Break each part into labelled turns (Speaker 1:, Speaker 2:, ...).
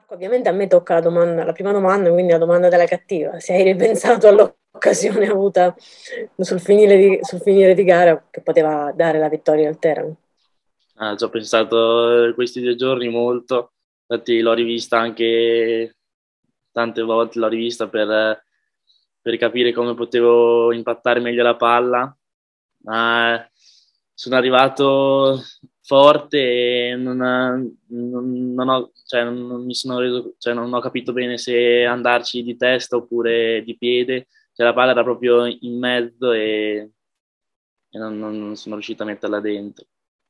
Speaker 1: Marco, ovviamente a me tocca la prima domanda, quindi la domanda della cattiva. Se hai ripensato all'occasione avuta sul finire di gara che poteva dare la vittoria al Teramo?
Speaker 2: Ci ho pensato questi 2 giorni molto, infatti l'ho rivista anche tante volte, l'ho rivista per capire come potevo impattare meglio la palla, ma sono arrivato forte e non ho, cioè, non mi sono reso, cioè, non ho capito bene se andarci di testa oppure di piede, cioè, la palla era proprio in mezzo e non sono riuscito a metterla dentro.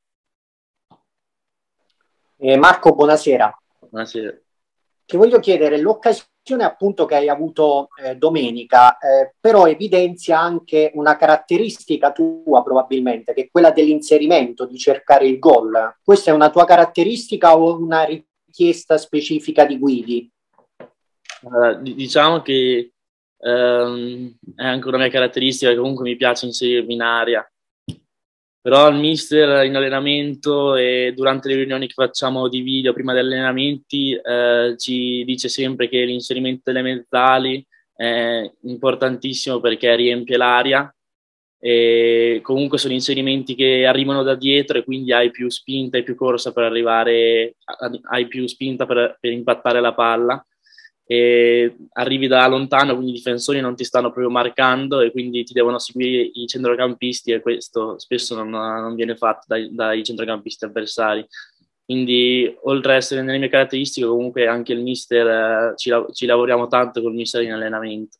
Speaker 3: Marco, buonasera.
Speaker 2: Buonasera.
Speaker 3: Ti voglio chiedere, l'occasione appunto che hai avuto domenica, però evidenzia anche una caratteristica tua probabilmente, che è quella dell'inserimento, di cercare il gol. Questa è una tua caratteristica o una richiesta specifica di Guidi?
Speaker 2: Diciamo che è anche una mia caratteristica che comunque mi piace inserirmi in area, però il mister in allenamento e durante le riunioni che facciamo di video prima degli allenamenti ci dice sempre che l'inserimento delle mezzali è importantissimo perché riempie l'area e comunque sono inserimenti che arrivano da dietro e quindi hai più spinta e più corsa per arrivare, hai più spinta per impattare la palla e arrivi da lontano, quindi i difensori non ti stanno proprio marcando e quindi ti devono seguire i centrocampisti e questo spesso non viene fatto dai centrocampisti avversari. Quindi oltre ad essere nelle mie caratteristiche, comunque anche il mister, ci lavoriamo tanto col mister in allenamento.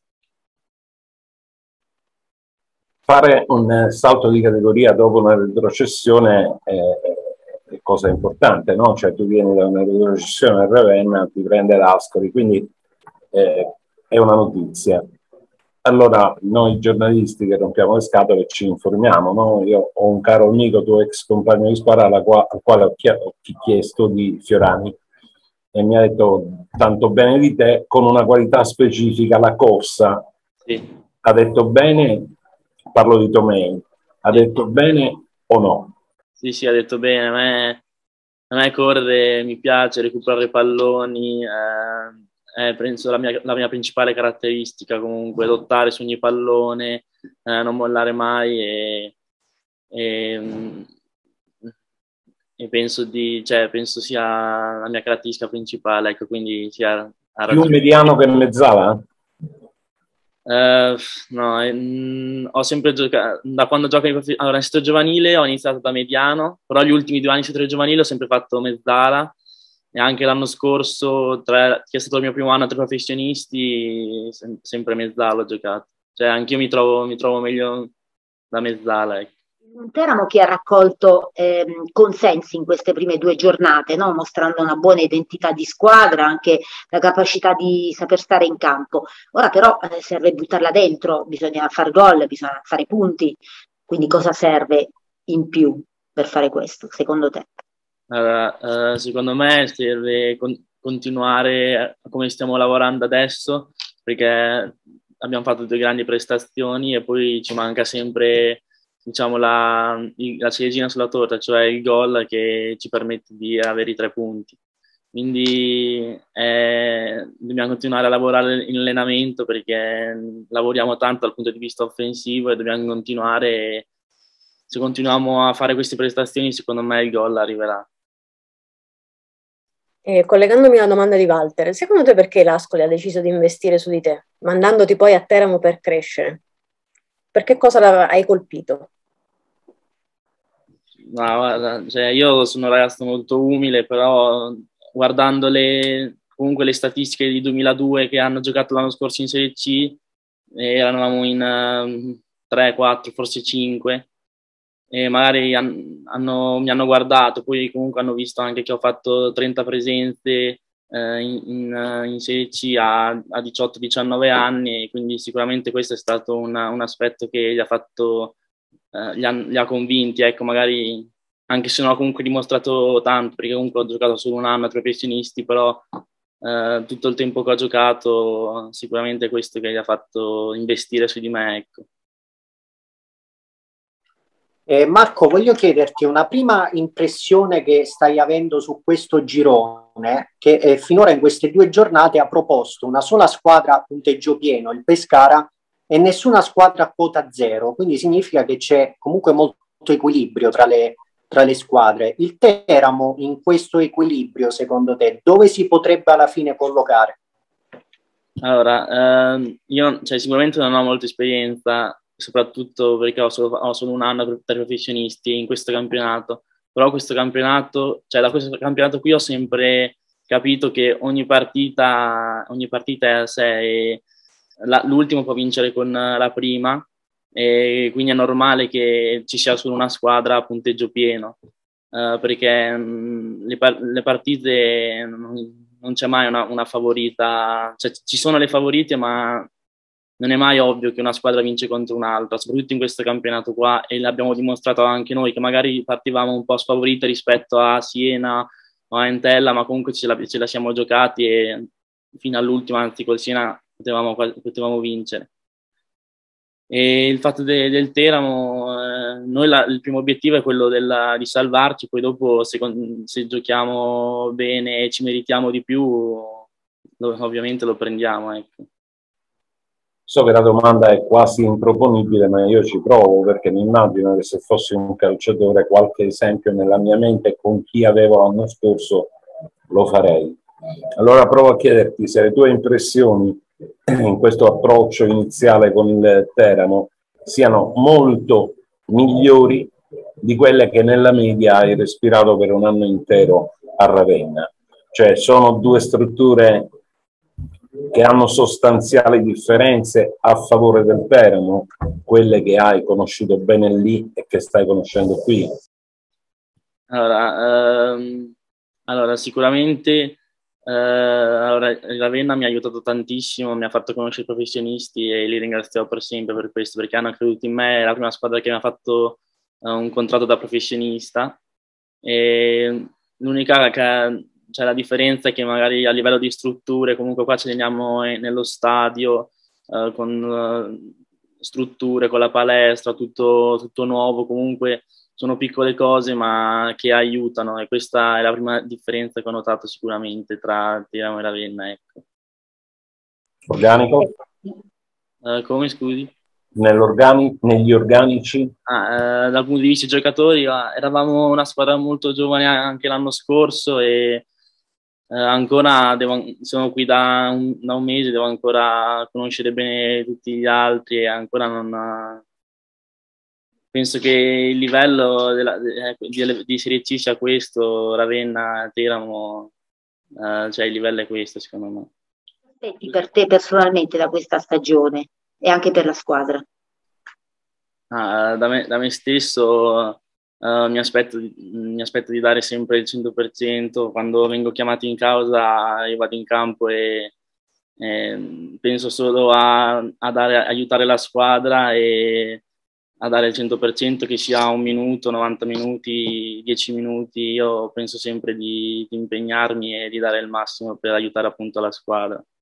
Speaker 4: Fare un salto di categoria dopo una retrocessione è cosa importante, no? Cioè tu vieni da una retrocessione a Ravenna, ti prende l'Ascoli, quindi è una notizia. Allora noi giornalisti che rompiamo le scatole ci informiamo, no? Io ho un caro amico, tuo ex compagno di squadra, al quale ho chiesto di Fiorani e mi ha detto tanto bene di te, con una qualità specifica, la corsa.
Speaker 2: Sì.
Speaker 4: Ha detto bene, parlo di Tomei, ha
Speaker 2: Sì.
Speaker 4: detto bene o no?
Speaker 2: Sì, ha detto bene, a me correre mi piace, recuperare palloni, penso la mia principale caratteristica comunque, lottare su ogni pallone, non mollare mai e, e penso sia la mia caratteristica principale, ecco, quindi ha
Speaker 4: Più
Speaker 2: ragione.
Speaker 4: mediano che mezzala?
Speaker 2: No, ho sempre giocato da quando gioco allora, in settore giovanile ho iniziato da mediano, però gli ultimi 2 anni in settore giovanile ho sempre fatto mezzala e anche l'anno scorso, che è stato il mio primo anno tra professionisti, sempre mezzala ho giocato. Cioè anch'io mi trovo meglio da mezzala, ecco.
Speaker 5: Un Teramo che ha raccolto consensi in queste prime 2 giornate, no? Mostrando una buona identità di squadra, anche la capacità di saper stare in campo. Ora però serve buttarla dentro, bisogna fare gol, bisogna fare punti. Quindi cosa serve in più per fare questo, secondo te?
Speaker 2: Allora, secondo me serve continuare come stiamo lavorando adesso, perché abbiamo fatto 2 grandi prestazioni e poi ci manca sempre, diciamo, la ciliegina sulla torta, cioè il gol che ci permette di avere i 3 punti. Quindi dobbiamo continuare a lavorare in allenamento perché lavoriamo tanto dal punto di vista offensivo e dobbiamo continuare. Se continuiamo a fare queste prestazioni, secondo me il gol arriverà.
Speaker 1: Collegandomi alla domanda di Walter, secondo te perché l'Ascoli ha deciso di investire su di te, mandandoti poi a Teramo per crescere? Per che cosa hai colpito?
Speaker 2: No, guarda, cioè io sono un ragazzo molto umile, però guardando comunque le statistiche di 2002 che hanno giocato l'anno scorso in Serie C, eravamo in 3, 4, forse 5, e magari mi hanno guardato, poi comunque hanno visto anche che ho fatto 30 presenze in Serie C a 18-19 anni, e quindi sicuramente questo è stato un aspetto che gli ha fatto li ha convinti, ecco, magari anche se non ho comunque dimostrato tanto, perché comunque ho giocato solo un anno a professionisti, però tutto il tempo che ho giocato sicuramente è questo che gli ha fatto investire su di me, ecco.
Speaker 3: Marco, voglio chiederti una prima impressione che stai avendo su questo girone, che finora in queste 2 giornate ha proposto una sola squadra a punteggio pieno, il Pescara, e nessuna squadra a quota zero, quindi significa che c'è comunque molto equilibrio tra le squadre. Il Teramo in questo equilibrio, secondo te, dove si potrebbe alla fine collocare?
Speaker 2: Allora, io sicuramente non ho molta esperienza, soprattutto perché ho solo un anno per professionisti in questo campionato, però questo campionato, da questo campionato qui ho sempre capito che ogni partita è a sé e l'ultimo può vincere con la prima e quindi è normale che ci sia solo una squadra a punteggio pieno, perché le partite non c'è mai una favorita, ci sono le favorite ma non è mai ovvio che una squadra vince contro un'altra, soprattutto in questo campionato qua, e l'abbiamo dimostrato anche noi che magari partivamo un po' sfavorite rispetto a Siena o a Entella, ma comunque ce la siamo giocati e fino all'ultimo, anzi col Siena potevamo vincere. E il fatto del Teramo, noi il primo obiettivo è quello di salvarci, poi dopo se giochiamo bene e ci meritiamo di più, ovviamente lo prendiamo, ecco.
Speaker 4: So che la domanda è quasi improponibile, ma io ci provo perché mi immagino che se fossi un calciatore qualche esempio nella mia mente con chi avevo l'anno scorso lo farei. Allora provo a chiederti se le tue impressioni in questo approccio iniziale con il Teramo siano molto migliori di quelle che nella media hai respirato per un anno intero a Ravenna. Cioè sono due strutture che hanno sostanziali differenze a favore del Teramo, quelle che hai conosciuto bene lì e che stai conoscendo qui?
Speaker 2: Allora sicuramente Ravenna mi ha aiutato tantissimo, mi ha fatto conoscere i professionisti e li ringrazio per sempre per questo, perché hanno creduto in me, è la prima squadra che mi ha fatto un contratto da professionista e l'unica la differenza è che magari a livello di strutture, comunque qua ci alleniamo nello stadio, con strutture, con la palestra, tutto nuovo, comunque sono piccole cose ma che aiutano e questa è la prima differenza che ho notato sicuramente tra Teramo e Ravenna. Ecco.
Speaker 4: Organico?
Speaker 2: Come scusi?
Speaker 4: Negli organici?
Speaker 2: Dal punto di vista dei giocatori, eravamo una squadra molto giovane anche l'anno scorso e ancora sono qui da un mese, devo ancora conoscere bene tutti gli altri e ancora non... Penso che il livello di Serie C sia questo, Ravenna, Teramo, il livello è questo secondo me.
Speaker 5: Aspetti per te personalmente da questa stagione e anche per la squadra?
Speaker 2: Da me stesso mi aspetto di dare sempre il 100%, quando vengo chiamato in causa io vado in campo e penso solo a aiutare la squadra e a dare il 100%, che sia un minuto, 90 minuti, 10 minuti, io penso sempre di impegnarmi e di dare il massimo per aiutare appunto la squadra.